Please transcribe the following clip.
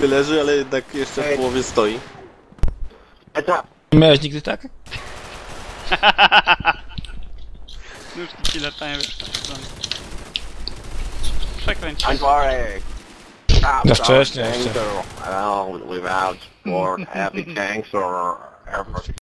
leży, ale jednak jeszcze w połowie stoi. Nie miałeś nigdy tak? Nóżki ci latają wiesz, w stronę. Przekręć się. I'm sorry. Za wcześnie jeszcze. Well, without sport, happy tanks or